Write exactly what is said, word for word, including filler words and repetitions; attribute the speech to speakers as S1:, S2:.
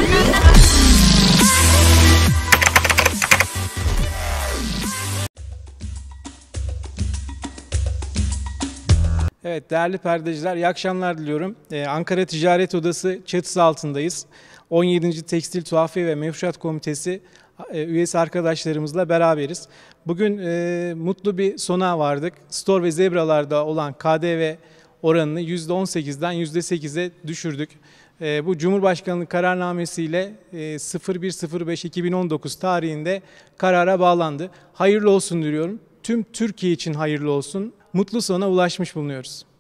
S1: Evet, değerli perdeciler, iyi akşamlar diliyorum. Ee, Ankara Ticaret Odası çatısı altındayız. on yedinci Tekstil Tuhafiye ve Mefruşat Komitesi e, üyesi arkadaşlarımızla beraberiz. Bugün e, mutlu bir sona vardık. Store ve zebralarda olan K D V oranını yüzde on sekizden yüzde sekize düşürdük. E, bu Cumhurbaşkanlığı kararnamesiyle e, sıfır bir sıfır beş iki bin on dokuz tarihinde karara bağlandı. Hayırlı olsun diyorum. Tüm Türkiye için hayırlı olsun. Mutlu sona ulaşmış bulunuyoruz.